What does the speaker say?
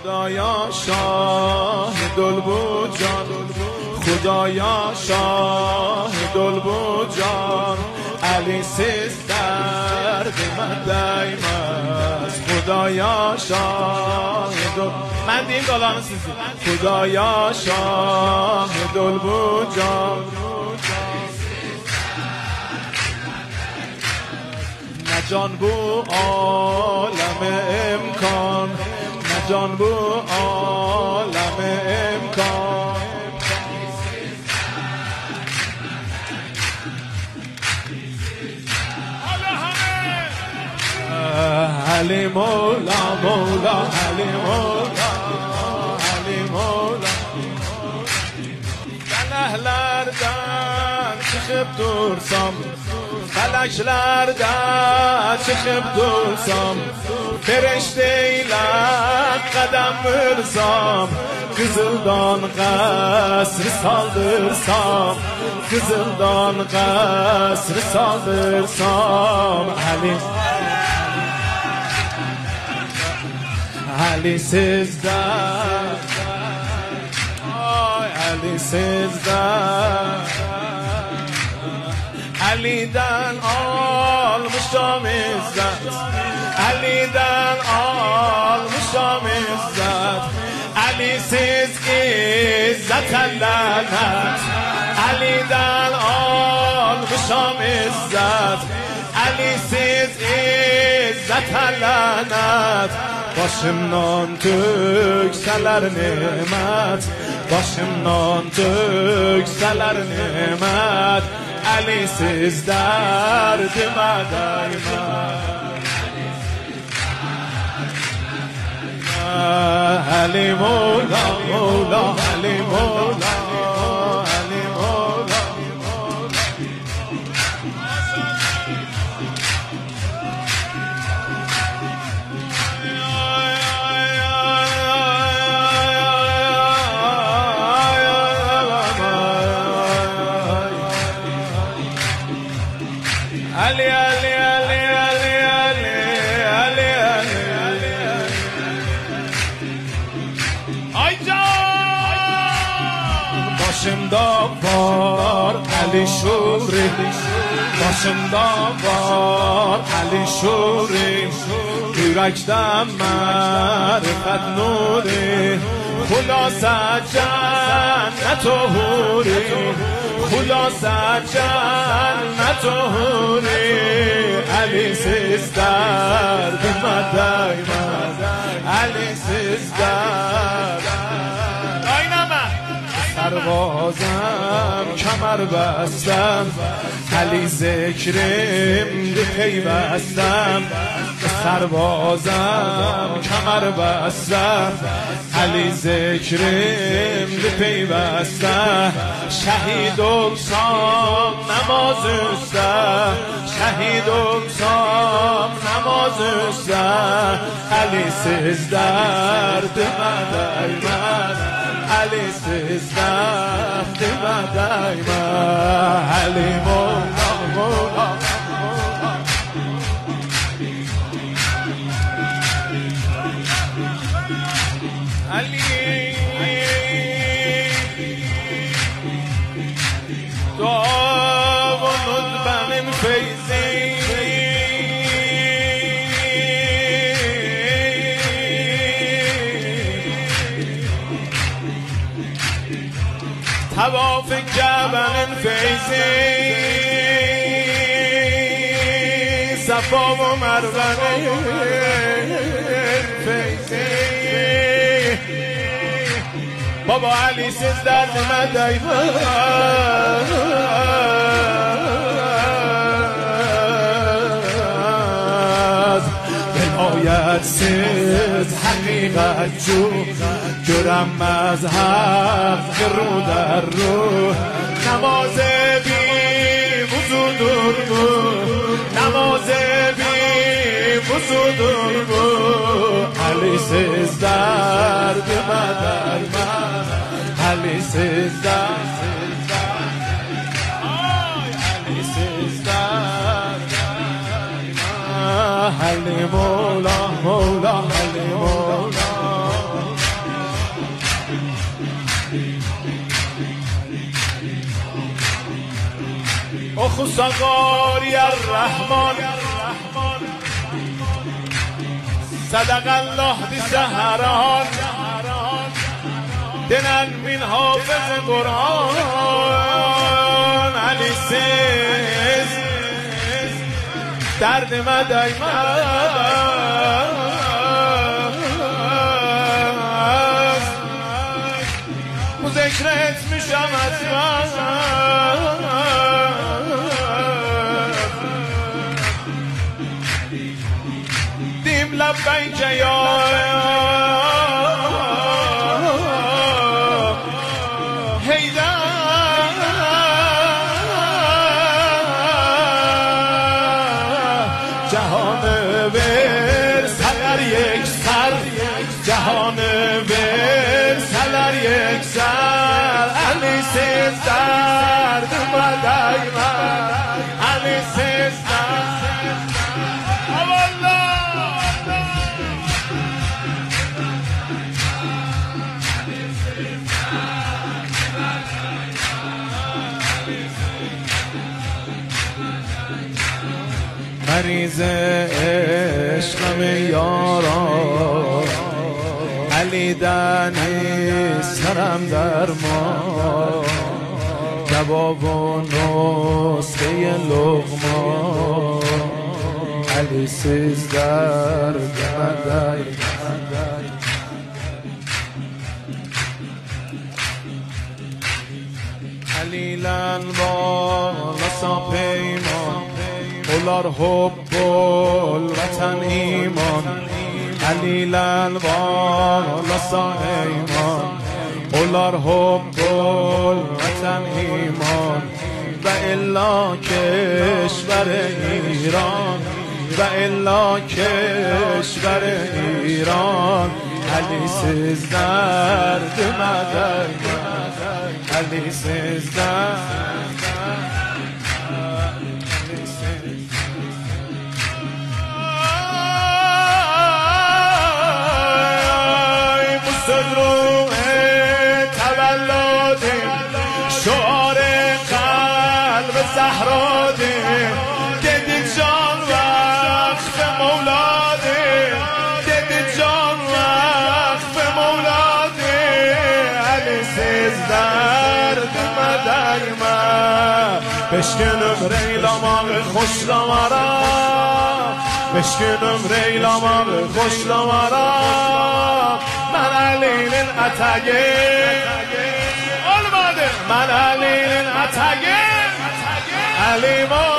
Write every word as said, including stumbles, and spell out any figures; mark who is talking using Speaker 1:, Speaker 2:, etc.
Speaker 1: خدایا شاهد الوجود جان، خدایا شاهد الوجود جان، علی سیز درد من دایم است. خدایا شاهد من دیم دالان سیزی خدایا شاهد الوجود جان، نه جان بو عالم امکان، نه جان بو عالم امکان. علی مولا مولا علی مولا علی موla Feleklerden çıkıp dursam, feleklerden çıkıp dursam, ferişteyle kadem vursam, kızıldan kasrı saldırsam, kızıldan kasrı saldırsam. Ali Ali sizden, ay Ali sizden, Ali'den almışam izzet, Ali'den almışam izzet, Ali'siz izzet lanet, Ali'den almışam izzet, Ali'siz izzet lanet. Başımdan tükseler nimet, başımdan tükseler nimet, Ali'siz derdime değmez. Ali Mola Mola Ali Mola Ali Mola. Ali Ali Ali Ali Ali Ali Ali Ali Ay can başımda var Ali Şuri, başımda var Ali Şuri, yürekten marifet nuri, hulasa cennet o huri, hulasa cennet o huri. Ali'siz derdime değmez, Ali'siz derdime. Oynama! Serbazım kemer bastım, Ali zikrimdi peybestم. Serbazım kemer bastım, Ali zikrimdi peybestم. Şehit olsam namaz üstte, şehit olsam namaz üstte, Ali'siz derdime değmez, Ali'siz derdime değmez. Ali Mola Mola Ali davanud benim feyzim, tavaf Kabe'nin feyzi, Safa ve Merve'nin feyzi. Baba Ali'siz derdime değmez, velayetsiz hakikat cu, görünmez hak ru der ru. Namaz bi vuzudur bu, namaz bi vuzudur bu. Ali'siz derdime değmez, Ali'siz derdime, Ali'siz derdime. Ali Mola Mola Ali Mola. مسقاری الرحمن صدق الله دی سهران دنن من حافظ قرآن علی سیز درد مدای مست و ذکرت میشم از دیم لبیک یا جهان ور سلر یک سر جهان ور سلر یک سر علی سیز درد مدای من علی سیز درد مریض عشقم یارا علی دنی سرم در ما دوا و نسخه لقما علی سیز درد مدای علیلن با نسا پیمان اولار حب الوطن ایمان علیلن والا ایمان اولار حب الوطن ایمان و الا کشور ایران و الا کشور ایران علی سیز درد مدد علی سیز درد روح تولد شعار قلب زهراده دیدی جان وقف مولاده دیدی جان وقف مولاده علی سیز درد مدای من بشکنم ریلامام خوش لامارا بشکنم ریلامام خوش لامارا من علیل الاتگه من علیل الاتگه علی ما